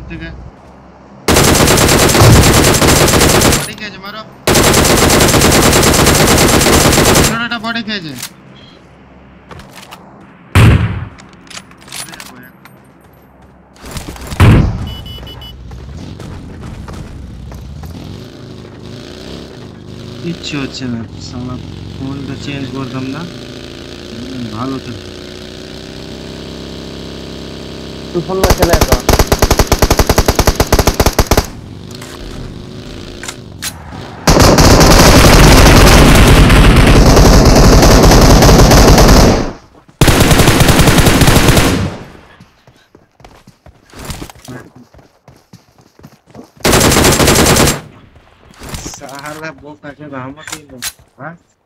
ठीक है बॉडी खेचे मारो छोटा बॉडी खेचे কিচ্ছু হচ্ছে না সালা ফোনটা চেঞ্জ করতাম না ভালো তো তুই ফোন না চলে আসো साला बोका के रहमत ही लो हां